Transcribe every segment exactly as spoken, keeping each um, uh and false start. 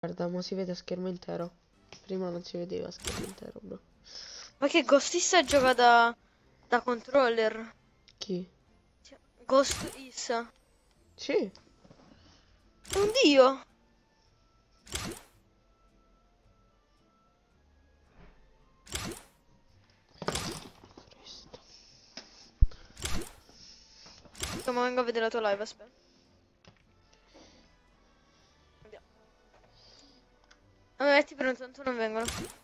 Guarda, mo si vede a schermo intero. Prima non si vedeva a schermo intero, bro. Ma che Ghost gioca da, da controller? Chi? Ghost Is. Sì. È un dio. Ma vengo a vedere la tua live, aspetta. Andiamo. Vabbè, metti per un tanto non vengono.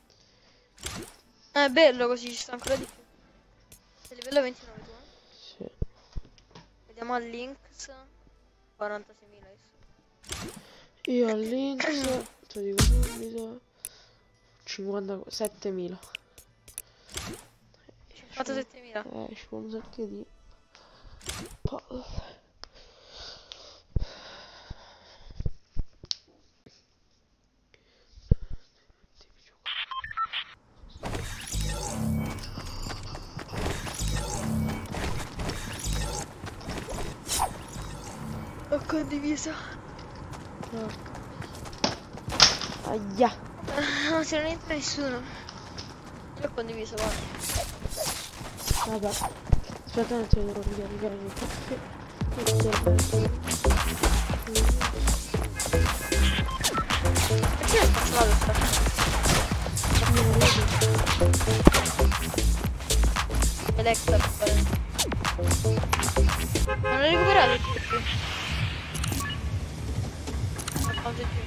È bello così, ci sta ancora di più. Sei livello ventinove tu, eh? Sì. Vediamo al Lynx. quarantaseimila adesso. Io al Lynx, ti dico subito, cinquantasettemila. cinquantasettemila. Eh, ci vuole un sacco di palle. Ho condiviso. No. Aia. Non se non entra nessuno. Io ho condiviso, guarda. Vabbè. Aspetta un attimo, devo ricaricare le cuffie. Perché non faccio la lotta? Electra per fare. Non ho recuperato tutti. Ma quanto più?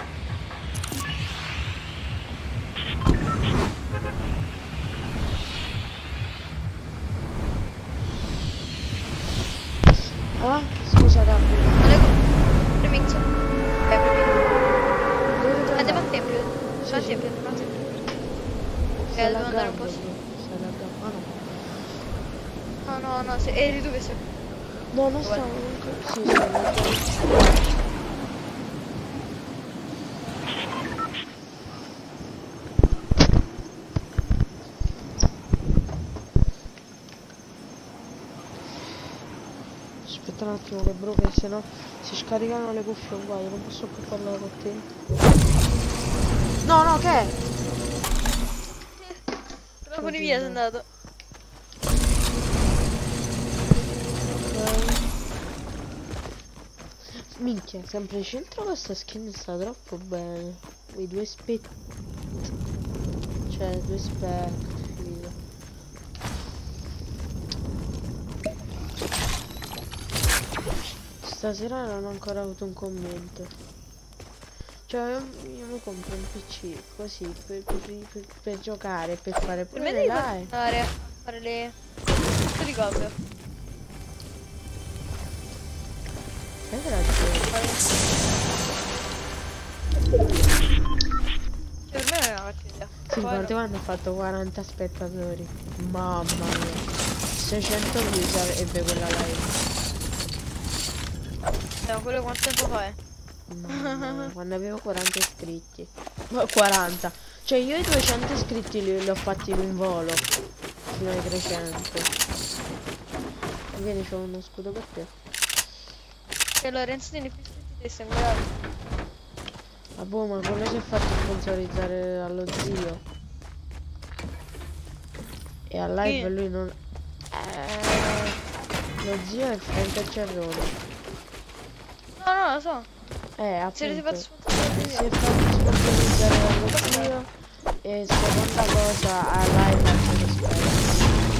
Ah, scusa Gabri. Non è remix. Ok, premix. Andiamo al tempio. Andiamo al tempio, andiamo al tempio. Ok, devo andare un po' su. Stai laggando. Ah no. No, no, no, se... eri tu che sei. No, non stavo ancora. Sì, stavo laggando. Aspetta un attimo che bro, che se no si scaricano le cuffie qua, io non posso più parlare con te. No, no, che è? Però con i via sei andato. Ok. Minchia, sempre centro questa skin sta troppo bene. Quei due spetti. Cioè, due spetti. Stasera non ho ancora avuto un commento. Cioè io, io mi compro un P C così per, per, per, per giocare, per fare Per pure me le devi live. andare a fare le... Tutto di cose. Hai ragione. Cioè per me non è una cattiva idea. Sì, Poi quante no. quando ha fatto quaranta spettatori. Mamma mia. seicento views ebbe quella live. Vediamo quello quanto tempo fa è. Mamma mia, quando avevo quaranta iscritti. Ma quaranta. Cioè io i duecento iscritti li, li ho fatti in un volo. Fino ai trecento. Vieni, c'ho uno scudo per te. E Lorenzo tiene più iscritti dei sembrati. Ah boh, ma quello si è fatto sponsorizzare allo zio. E a live Sì. lui non... Eh, lo zio è Frank Cerrone. No, no, lo so. Eh, Se li si appunto. fa sponsorizzare. Si è fatto sponsorizzare dallo zio. E seconda cosa, a live anche lo spero.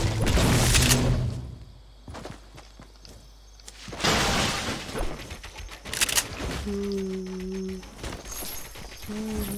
Mm. Mm.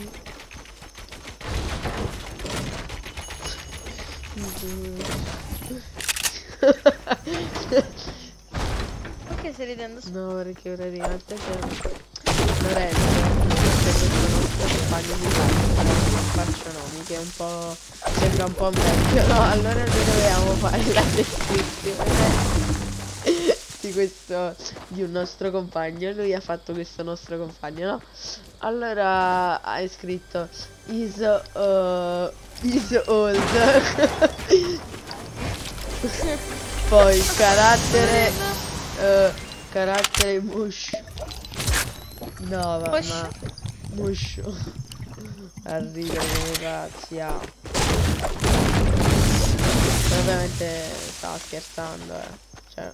Perché stai ridendo? No, perché praticamente c'è Lorenzo, questo è questo nostro compagno di classe, non faccio nomi, che è un po'... sembra un po' vecchio, no? Allora noi dovevamo fare la descrizione di questo, di un nostro compagno, lui ha fatto questo nostro compagno, no? Allora hai scritto is, uh, is old. Poi carattere uh, carattere mush. No, va, Mush. ma muscio. A ridere come pazzi, ah. Ovviamente stava scherzando, eh. Cioè...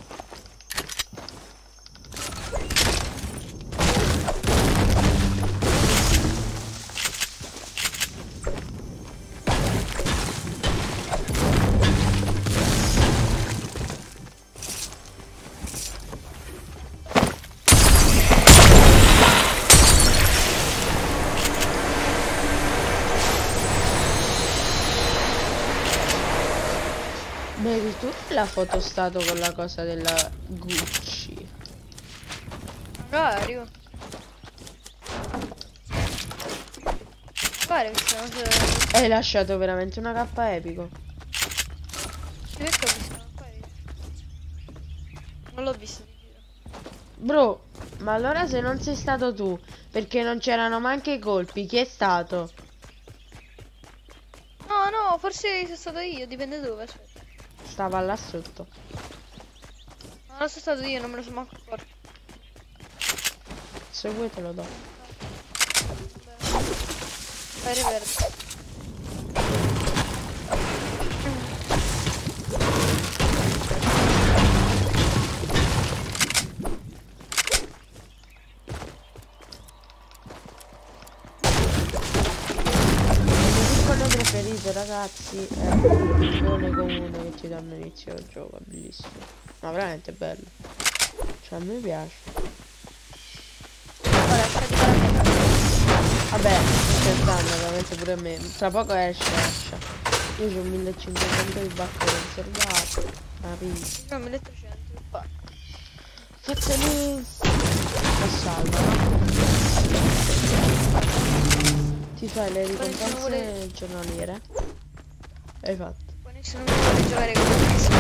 Vedi tu la foto stato con la cosa della Gucci? Magari. Pare che siamo se... Hai lasciato veramente una K epico. Sì, perché ho visto? Non l'ho visto. Bro, ma allora se non sei stato tu, perché non c'erano neanche i colpi, chi è stato? No, no, forse sono stato io, dipende dove, aspetta. Stava là sotto. No, non sono stato io, non me lo sono manco accorto. Se vuoi te lo do. Vai, riverde. Preferito ragazzi è il pilone comune che ti danno inizio al gioco, è bellissimo, ma veramente bello, cioè a me piace. Vabbè, scherzando, ovviamente pure a me, tra poco esce, esce. Io ho millecinquecento di bacco conservato, capito? No, milletrecento qua. Fazzali la salva, no? Ti fai le ricompense vuole... giornaliere. Hai fatto. Poi nessuno mi vuole giocare con questo.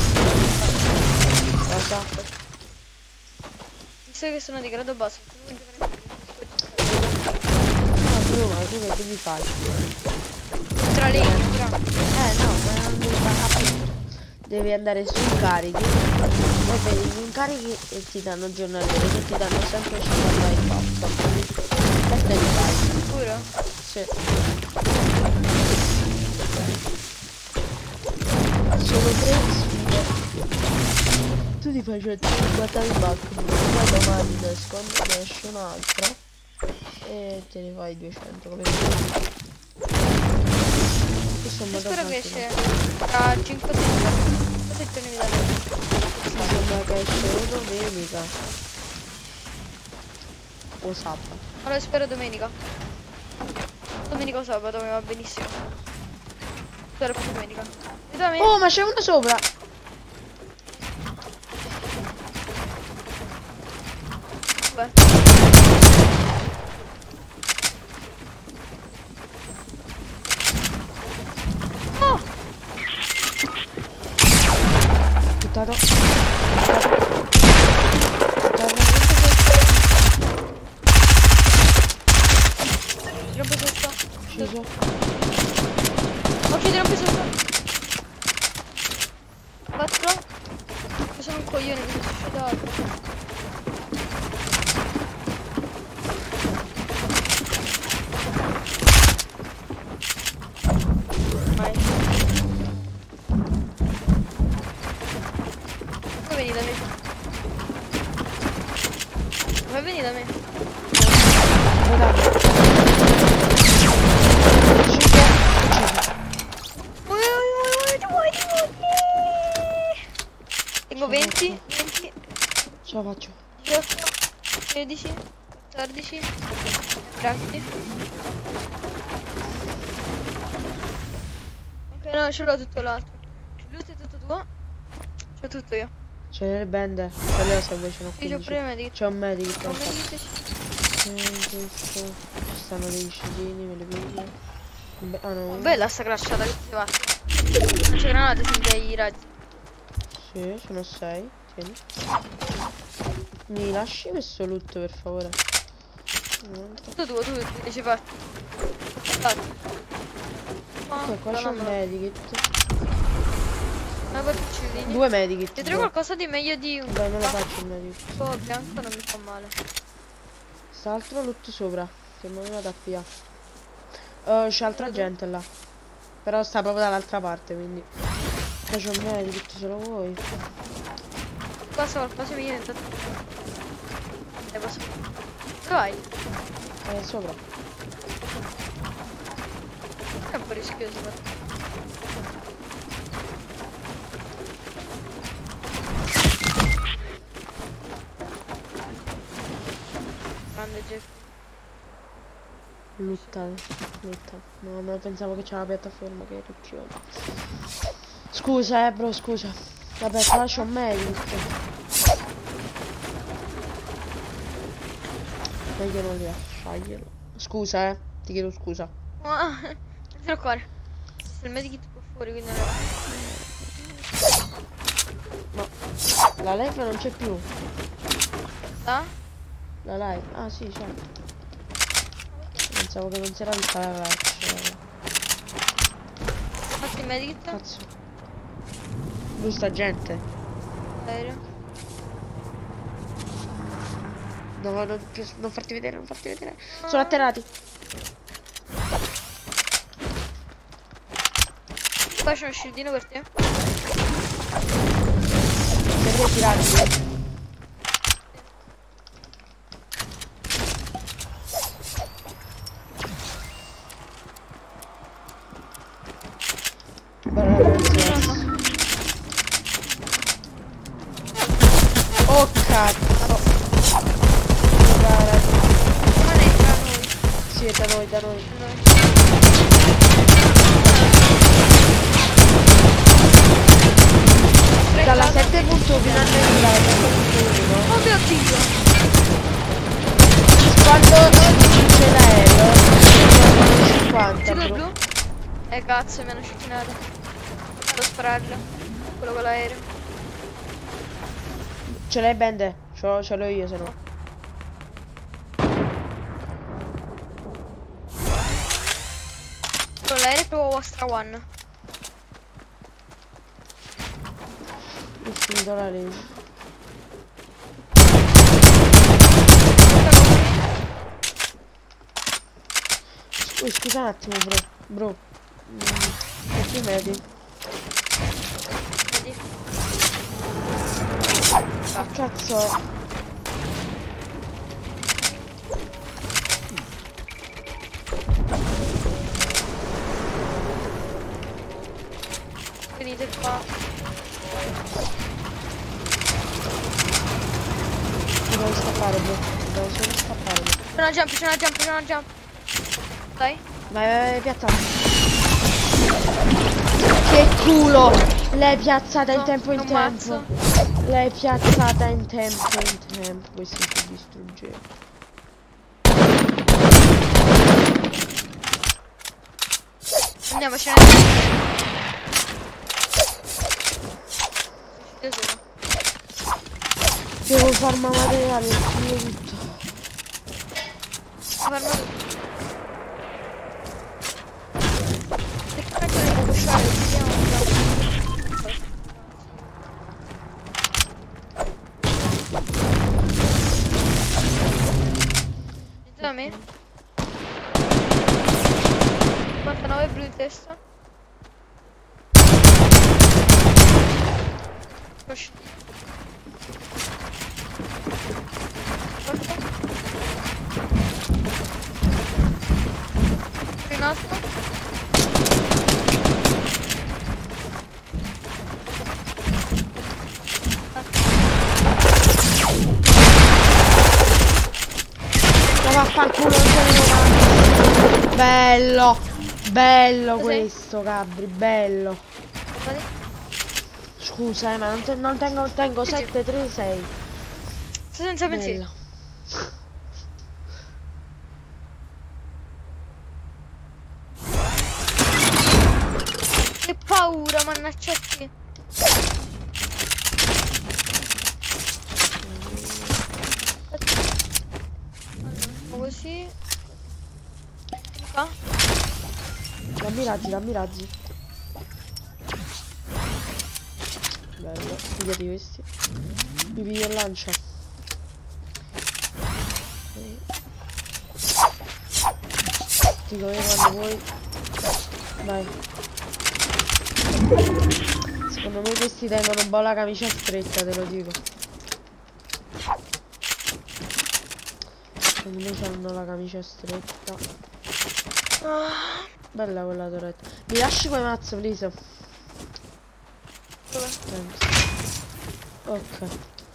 Cosa? Visto che sono di grado basso, non giocare No, tu ma tu che devi fare? tra legno, però. Eh no, ma non devi fare. Devi andare sui carichi. Poi vedi gli incarichi e ti danno giornaliere che ti danno sempre cinquanta di fatto. E te li fai. Sicuro? Sì. Sono tre sfide. Tu ti fai centocinquanta di bacco, poi domani ne secondo ne esce un'altra e te ne fai duecento come questo. Questo è un modo spero che facile. esce tra cinque sette mi dà. Mi sembra che esce o domenica o sabato. Allora spero domenica. Domenica o sabato mi va benissimo. Spero più domenica. E da me. Oh, ma c'è uno sopra! Beh. Oh! Buttato. Troppo sotto. Sceso. Ok, troppo sotto. quattro. Io sono un coglione, mi sono suicidato. Vai. Vuoi venire da me? Vuoi venire da me? Tengo venti, venti, Ce la faccio. diciotto, tredici, quattordici, grazie. Ok, no, ce l'ho tutto l'altro. Il loot è tutto tuo. C'ho tutto io. C'è le bende. C'è le ossa invece no. Sì, c'ho pure medic. C'è un medic. C'ho un medic. Questo. Ci stanno dei scellini, me le piglio. Be ah no. Bella sta crashata che ti va. Non c'è granate senza i razzi. Sì, sono sei. Tieni. Mi lasci questo loot per favore? Tutto tuo, tu che ci fai? Ok, qua c'è un medikit. Ma poi piccini. Due medikit. Ti trovo qualcosa di meglio di un Dai, me lo faccio il medikit. un po' bianco, non mi fa male. Sta altro loot sopra. Che non me lo da via. Uh, c'è altra gente là. Però sta proprio dall'altra parte, quindi. Qua c'è un medic, se lo vuoi. Qua sta qualcosa mi viene intanto. E posso. Dove vai? È sopra. È un po' rischioso però. Grande Jeff. Lutta, lutta. No, ma pensavo che c'era la piattaforma che riuscivo. Scusa, eh, bro, scusa. Vabbè, qua c'ho un medic. Meglio non lasciarglielo. Scusa, eh. Ti chiedo scusa. Ah, sono qua. Se il medico qua fuori, quindi non è. No. La live non c'è più. Sta? La live? Ah, sì, c'è. Pensavo che non si era vista la live. Cioè... Fatti il medico? Cazzo. Giusta gente. Aereo. No, non, non farti vedere, non farti vedere. Sono atterrati. Qua c'è uno scildino per te. Devi tirarti. Oh cazzo. Guarda. Ma ne è da noi. Sì, è da noi, da noi. Da noi. Dalla sette punto fino al dalla sette punto uno. Oh mio Dio! Quando c'è l'aereo sono cinquanta. C'è quello bro. blu? Eh cazzo, mi hanno cecchinato. Vado a spararlo. Quello con l'aereo. Ce l'hai bende? Ce l'ho, ce l'ho io se no. Con l'aereo è proprio vostra one. Ho finito la legge. Oh, scusa un attimo bro. Bro. Mm, perché vedi? Vedi? Ah cazzo. Venite qua. Devo scappare bro. Devo solo scappare bro. C'è una jump, c'è una jump, c'è una jump. Dai. Vai, vai, vai, piazza. Che culo! L'hai piazzata in No, tempo in non tempo. mazzo. L'hai piazzata in tempo in tempo. Questo si distrugge. Andiamo, ce ne Io sono. Devo farmare materiale, finire tutto. Fermo tutto. Che cazzo devo pushare? Vediamo un po'. Da me? cinquantanove blu in testa. Push. Forte. Rimasto. Ma vaffanculo, non c'è novanta. Bello, bello Cos'è? questo, Gabri, bello. Vedi? Scusa, eh, ma non, te- non tengo, tengo Sì, sì. sette tre sei. Sto senza pensiero. Bello. Che paura, mannaggiati. Così. Qua. Dammi razzi, dammi razzi. Bello, pigliati questi. Mi piglio il lancia. Ti dico io quando vuoi. Vai. Secondo me questi tengono un po' la camicia stretta, te lo dico. Secondo me hanno la camicia stretta. Ah, bella quella torretta. Mi lasci quei mazzo, please. Dove? Thanks. Ok.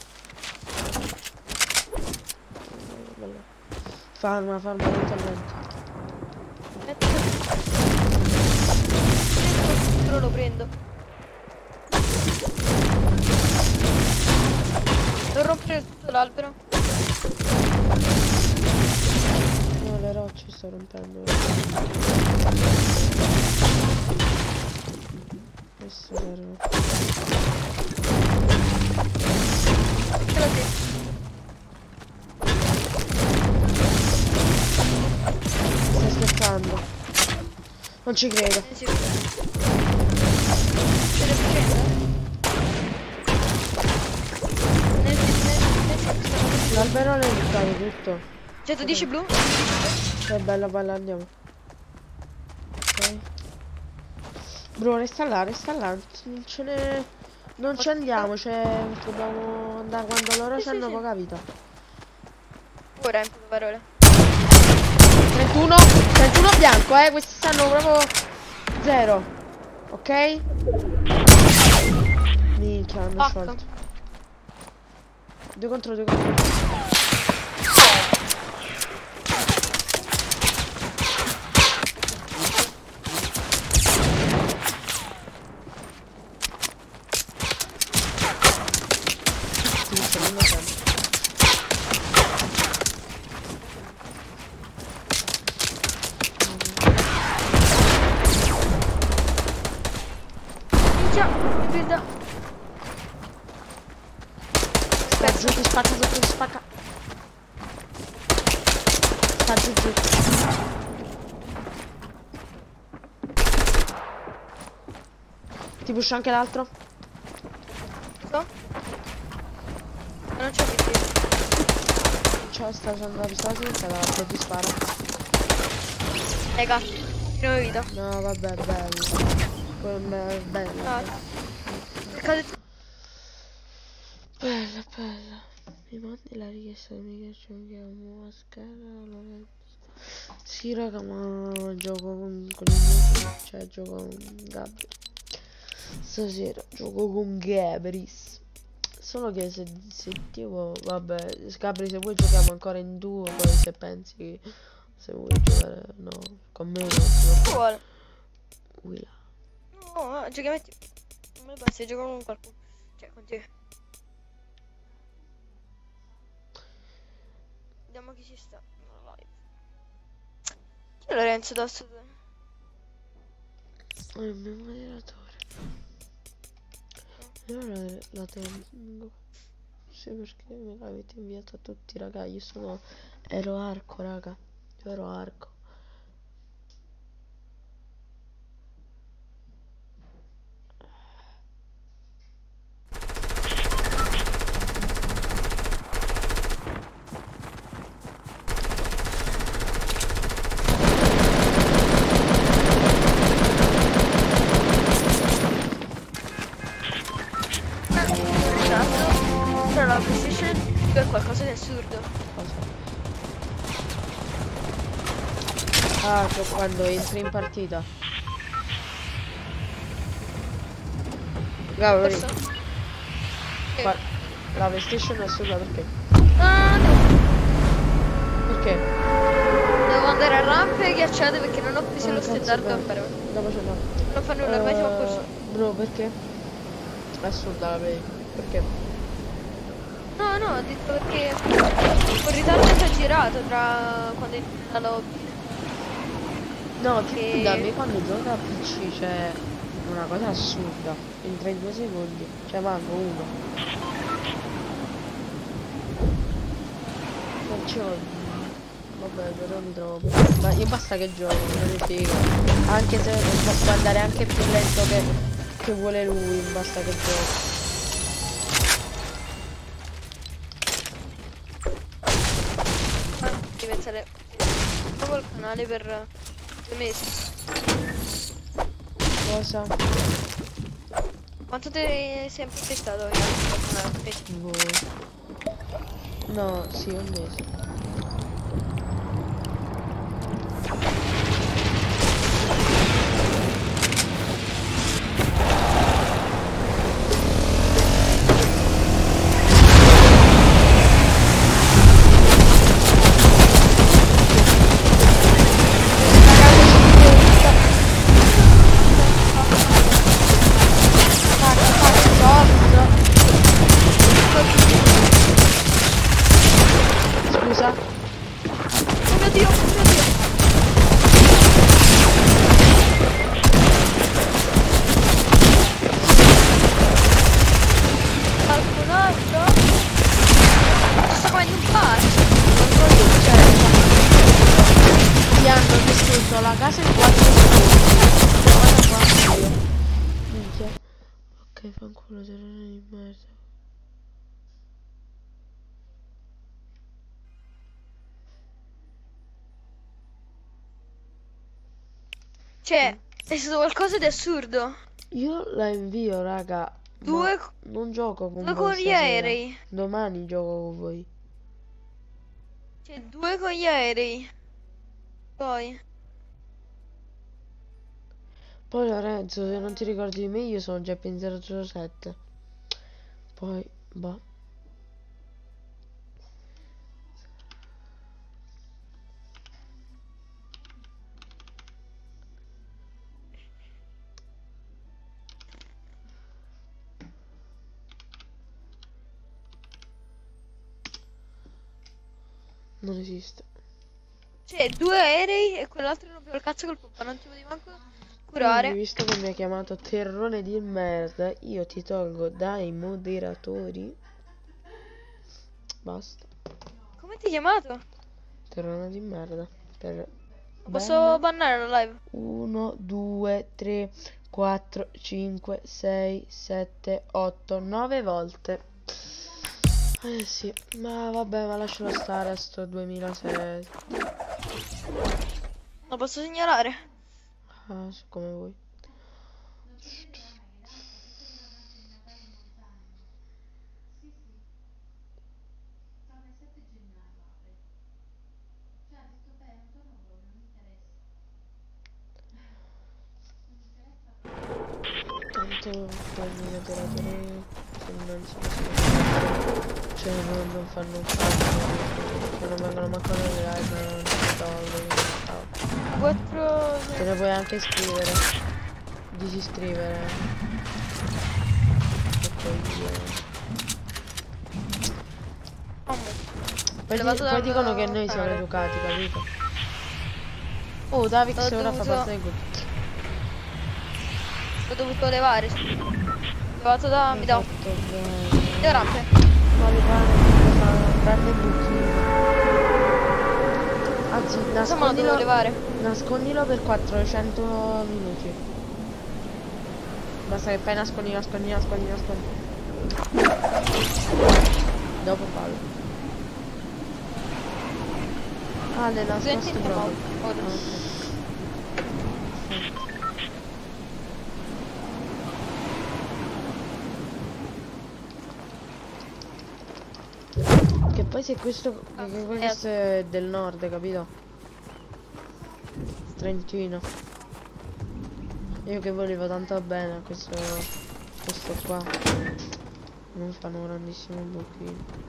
Bella. Farma, farma lentamente. Però lo prendo. Non rompere tutto l'albero. No, le rocce sto rompendo. Questo serve. Ce l'ho detto. Stai scherzando? Non ci credo. Eh sì. Ce le prende? Nel senso. L'albero l'hai buttato tutto. centodieci blu? Che bella, bella, andiamo. Ok. Bro, resta là, resta là. Non ce ne... Non ci andiamo, cioè... Dobbiamo andare quando loro Sì, sì, hanno sì. poca vita. Ora, in poche parole. trentuno, trentuno bianco, eh, questi stanno proprio zero. Ok? Minchia, hanno Pacca. sciolto. Due contro due contro. Sì, sto andando sempre. Minchia, mi prenda. Sta giù, ti spacca sotto, ti spacca. Sta giù giù. Ti pusho anche l'altro? So? Ma non c'ho più. Ciao, sta usando la pistola senza l'altro, ti spara. Lega, prima vita. No, vabbè, bello. Come bello. Ah. Cade. Bella, bella. Mi mandi la richiesta che giochiamo a scala? Sì, raga, ma gioco con, con il mio, cioè gioco con Gabri. Stasera gioco con Gabris. Solo che se, se tipo, vabbè, Gabri, se vuoi giochiamo ancora in duo, poi se pensi, se vuoi giocare, no, con me non Che vuole? Willa. No, giochiamo a te. Non me ne basta, gioco con qualcuno. Cioè, con te. Vediamo chi ci sta. No, live. Chi è Lorenzo da sud? È il mio moderatore. Io la, la tengo. Sì, perché me l'avete inviato a tutti, raga. Io sono... Ero arco, raga. Io ero arco. Però la PlayStation è qualcosa di assurdo. Cosa? Ah, che quando entri in partita. Gabri, Forse? Che? qua- la PlayStation è assurda perché? Ah, devo, Perché? devo andare a rampe ghiacciate perché non ho preso Ah, lo cazzo, standard beh. per Dopo ce l'ho. non fa nulla, ormai siamo a corso. Eh, Bro, perché? È assurda la play. Perché? No, no, ho detto perché un ritardo esagerato tra quando è la lobby. No, Che- che da me quando gioca a P C c'è una cosa assurda. In trentadue secondi. Cioè manco uno. Non c'ho. Vabbè, però mi trovo. Ma io basta che gioco, non mi figo. Anche se può può andare anche più lento che, che vuole lui, basta che gioco. Ah, devi pensare proprio al canale per Due mesi. Cosa? Quanto te sempre sei stato in Boh. No, sì, un mese. Scusa? Oh mio Dio, oh mio Dio. Qualcun altro? Ci sta facendo un passo. Ti hanno distrutto la casa in quattro secondi. Guarda qua io. Minchia. Ok, fanculo, terreno di merda. Cioè, è stato qualcosa di assurdo. Io la invio, raga. Due, Ma non gioco con due voi con gli stasera. aerei. Domani gioco con voi. Cioè, due con gli aerei. Poi. Poi Lorenzo, se non ti ricordi di me, io sono già in zero zero sette. Poi, boh. Non esiste. Cioè, due aerei e quell'altro non più il cazzo col pompa, non ti potevi manco curare. Quindi, visto che mi hai chiamato terrone di merda, io ti tolgo dai moderatori. Basta. Come ti hai chiamato? Terrone di merda. Per Posso bannare la live? uno, due, tre, quattro, cinque, sei, sette, otto, nove volte. Eh sì, ma vabbè, ma lascialo stare a sto duemilasei. Lo posso segnalare? Ah, come vuoi. Tanto poi i moderatori se non si possono fare, cioè non, non fanno un cazzo, cioè non vengono manco nelle live, non si tolgono. Quattro. Te ne puoi anche iscrivere, disiscrivere. E poi io. Poi, di, poi dicono che noi siamo educati, capito? Oh, Davix ora fa parte del gruppo. L'ho dovuto levare. Levato da... mi do. Mi do rampe. Ma le pane, prende buchino. Anzi, Cosa me lo nascondilo, devo levare? nascondilo per quattrocento minuti. Basta che fai nascondi, nascondi, nascondi, nascondi. Dopo fallo. Ah, le nascosti proprio. Oh, Che poi se questo, che questo è del nord, capito? Trentino. Io che volevo tanto bene a questo, questo qua. Non fanno un grandissimo buchino.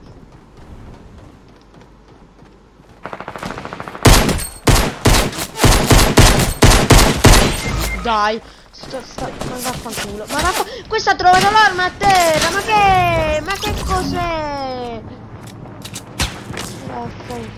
Dai, sto, sta, ma vaffanculo, ma vaffa, questo ha trovato l'arma a terra, ma che, ma che cos'è? Vaffanculo.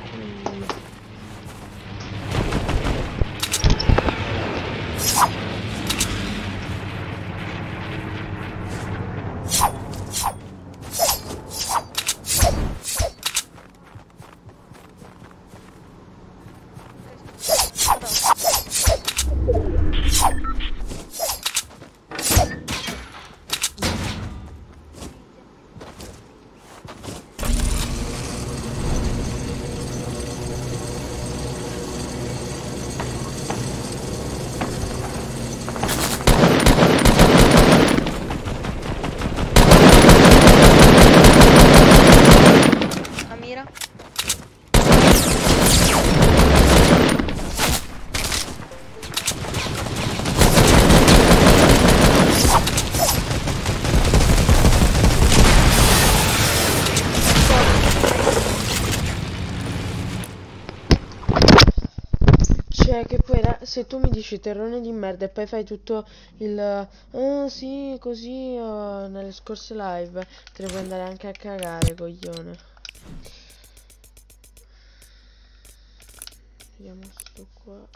poi ra- se tu mi dici terrone di merda e poi fai tutto il ah sì così uh, nelle scorse live, te ne puoi andare anche a cagare, coglione. Vediamo sto qua.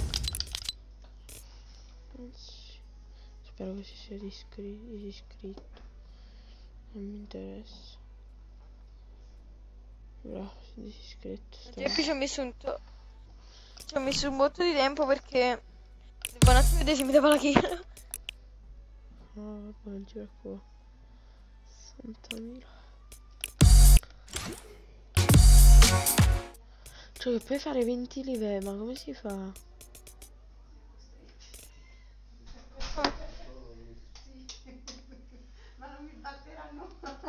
Spero che si sia discri- iscritto. Non mi interessa. Bravo, si è disiscritto. E qui ci ho messo un to- ci ho messo un botto di tempo perché devo un attimo vedere se mi dava la chiave. Ah, vabbè, non gira qua. sessantamila. Cioè che puoi fare venti livelli, ma come si fa? Ma non mi batteranno.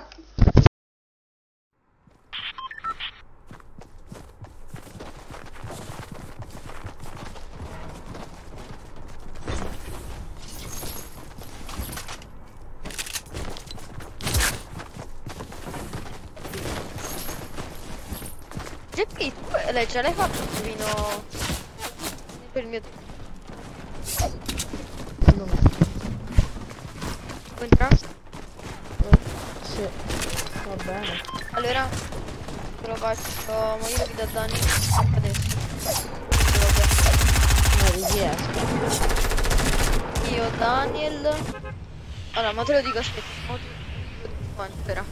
G P, tu lei già l'hai fatto un pochino per il mio No. Vuoi entrare? Eh, sì. Va bene. Allora te lo faccio, ma io vi do danni adesso. Ma richiesta. Io Daniel. Allora, ma te lo dico, aspetta, mo te lo dico quanto, spera.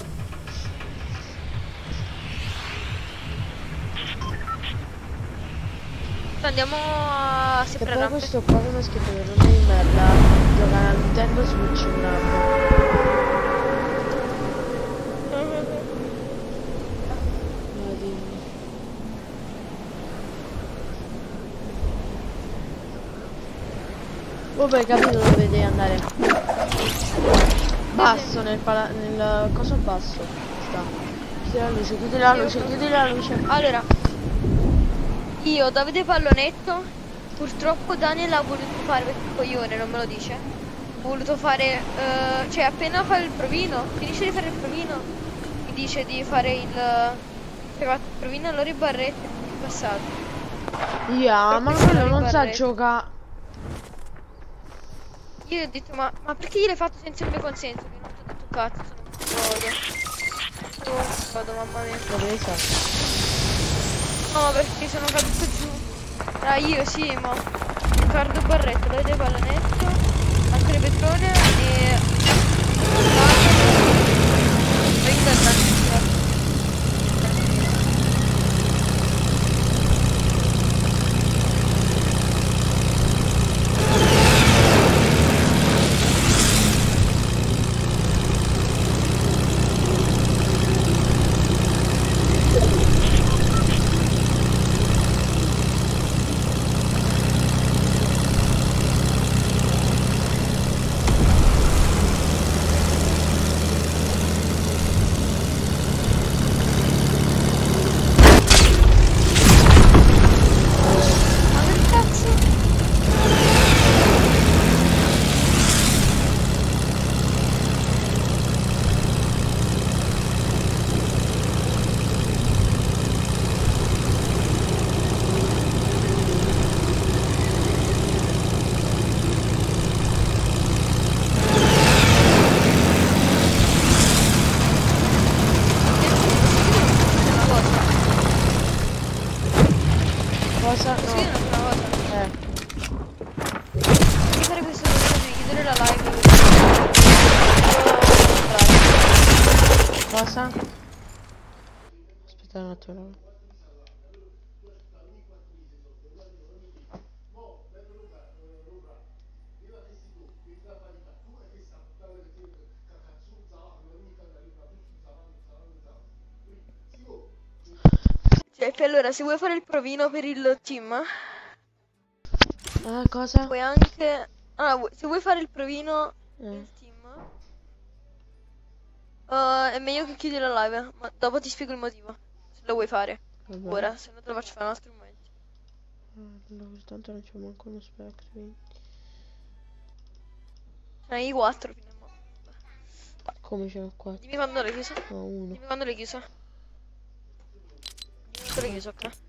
Andiamo a Che sempre poi rampe. questo qua che mi ha scritto che non è di merda. Gioca a Nintendo Switch un anno. No, dimmi. Vabbè, capito dove devi andare. Basso nel pala nel coso basso. Sta. Chiudi la luce, chiudi la luce, chiudi la luce. Allora, io Davide Pallonetto, purtroppo Daniel ha voluto fare, perché il coglione non me lo dice, ha voluto fare, eh, cioè appena fa il provino, finisce di fare il provino, mi dice di fare il, cioè ha fatto il provino allora i barretti, è passato. Yeah, ma Proprio quello solo non i sa barretti. giocare. Io ho detto, ma, ma perché gliel'hai fatto senza il mio consenso? Che non ti ho detto cazzo, sono un godo. Oh, godo, mamma mia. Lo devi fare. No, perché sono caduto giù. Ah, io sì, ma Riccardo Barretto, Davide Pallonetto, Andrea Petrone e venga da Cosa? Posso No. dire una cosa? Eh. Devi fare questo cosa di chiudere la live. Cosa? Aspetta un attimo. Cioè, allora, se vuoi fare il provino per il team, Ah, cosa? puoi anche... Ah, vu- se vuoi fare il provino Eh. del team, eh, è meglio che chiudi la live, ma dopo ti spiego il motivo, se lo vuoi fare. Vabbè. Ora, se no te lo faccio fare un altro momento. Ah, no, tanto non c'è manco uno specchio. quindi. Ne hai quattro fino a mo'. Come ce l'ho qua? Dimmi quando l'hai chiuso. No, uno. Dimmi quando l'hai chiuso. Dimmi quando l'hai chiuso, ok?